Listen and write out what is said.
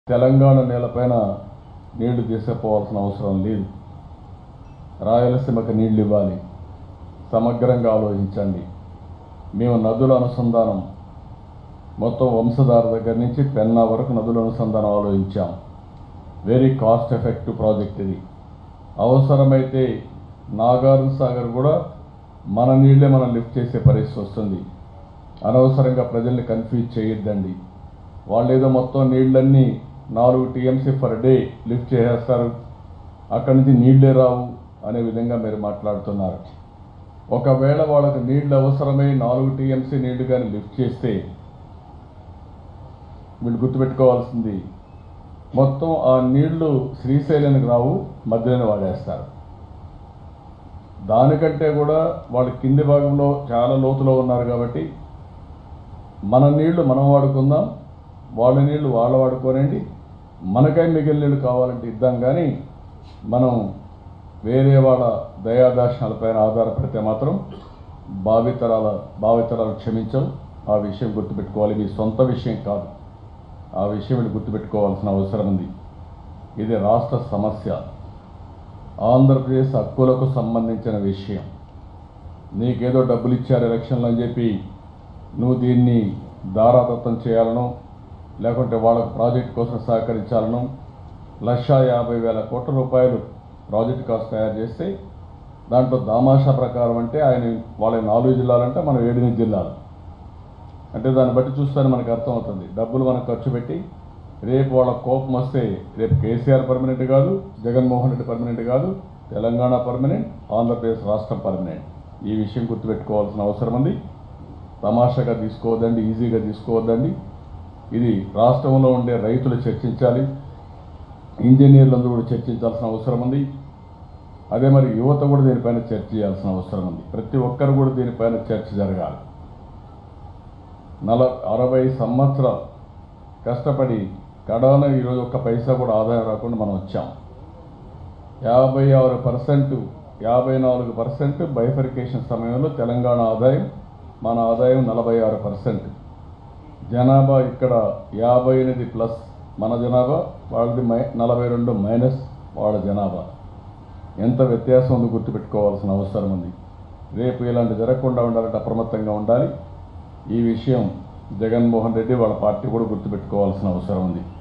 తెలంగాణ నేలపైన నీళ్లు తీసుకుపోవాల్సిన అవసరం లేదు. రాయలసీమకు నీళ్లు ఇవ్వాలి. సమగ్రంగా ఆలోచించండి. మేము నదుల అనుసంధానం మొత్తం వంశధార దగ్గర నుంచి పెన్నా వరకు నదుల అనుసంధానం ఆలోచించాం. వెరీ కాస్ట్ ఎఫెక్టివ్ ప్రాజెక్ట్ ఇది. అవసరమైతే నాగార్జున సాగర్ కూడా మన నీళ్లే మనం లిఫ్ట్ చేసే పరిస్థితి వస్తుంది. అనవసరంగా ప్రజల్ని కన్ఫ్యూజ్ చేయొద్దండి. వాళ్ళు ఏదో మొత్తం నీళ్ళన్నీ 4 TMC పర్ డే లిఫ్ట్ చేసేస్తారు, అక్కడి నుంచి నీళ్లే రావు అనే విధంగా మీరు మాట్లాడుతున్నారు. ఒకవేళ వాళ్ళకి నీళ్లు అవసరమై 4 TMC నీళ్లు కానీ లిఫ్ట్ చేస్తే వీళ్ళు గుర్తుపెట్టుకోవాల్సింది, మొత్తం ఆ నీళ్లు శ్రీశైలానికి రావు, మధ్యలోనే వాడేస్తారు. దానికంటే కూడా వాళ్ళు కింది భాగంలో చాలా లోతులో ఉన్నారు కాబట్టి మన నీళ్లు మనం వాడుకుందాం, వాళ్ళ నీళ్లు వాళ్ళు వాడుకోనండి, మనకై మిగిలిన నీళ్ళు కావాలంటే ఇద్దాం. కానీ మనం వేరే వాళ్ళ దయాదాక్షణాలపైన ఆధారపడితే మాత్రం భావితరాలు క్షమించవు. ఆ విషయం గుర్తుపెట్టుకోవాలి. మీ సొంత విషయం కాదు, ఆ విషయం మీరు గుర్తుపెట్టుకోవాల్సిన అవసరం ఉంది. ఇది రాష్ట్ర సమస్య, ఆంధ్రప్రదేశ్ హక్కులకు సంబంధించిన విషయం. నీకేదో డబ్బులు ఇచ్చారు ఎలక్షన్లు అని చెప్పి నువ్వు దీన్ని దారాదత్తం చేయాలను, లేకుంటే వాళ్ళకు ప్రాజెక్టు కోసం సహకరించాలను 1,50,000 కోట్ల రూపాయలు ప్రాజెక్టు కాస్ట్ తయారు చేస్తే దాంట్లో దామాషా ప్రకారం అంటే వాళ్ళ 4 జిల్లాలంటే మనం 7 జిల్లాలు అంటే దాన్ని బట్టి చూస్తే మనకు అర్థమవుతుంది. డబ్బులు మనం ఖర్చు పెట్టి రేపు వాళ్ళ కోపం వస్తే రేపు కేసీఆర్ పర్మనెంట్ కాదు, జగన్మోహన్ రెడ్డి పర్మనెంట్ కాదు, తెలంగాణ పర్మనెంట్, ఆంధ్రప్రదేశ్ రాష్ట్రం పర్మనెంట్. ఈ విషయం గుర్తుపెట్టుకోవాల్సిన అవసరం ఉంది. తమాషాగా తీసుకోవద్దండి, ఈజీగా తీసుకోవద్దండి. ఇది రాష్ట్రంలో ఉండే రైతులు చర్చించాలి, ఇంజనీర్లందరూ కూడా చర్చించాల్సిన అవసరం ఉంది. అదే మరి యువత కూడా దీనిపైన చర్చ చేయాల్సిన అవసరం ఉంది. ప్రతి ఒక్కరు కూడా దీనిపైన చర్చ జరగాలి. 60 సంవత్సరాలు కష్టపడి కడాన ఈరోజు ఒక్క పైసా కూడా ఆదాయం రాకుండా మనం వచ్చాం. 56%, 54% బైఫర్కేషన్ సమయంలో తెలంగాణ ఆదాయం, మన ఆదాయం 46%. జనాభా ఇక్కడ 58+ మన జనాభా, వాళ్ళది 42 మైనస్ వాళ్ళ జనాభా. ఎంత వ్యత్యాసం ఉంది గుర్తుపెట్టుకోవాల్సిన అవసరం ఉంది. రేపు ఇలాంటి జరగకుండా ఉండాలంటే అప్రమత్తంగా ఉండాలి. ఈ విషయం జగన్మోహన్ రెడ్డి వాళ్ళ పార్టీ కూడా గుర్తుపెట్టుకోవాల్సిన అవసరం ఉంది.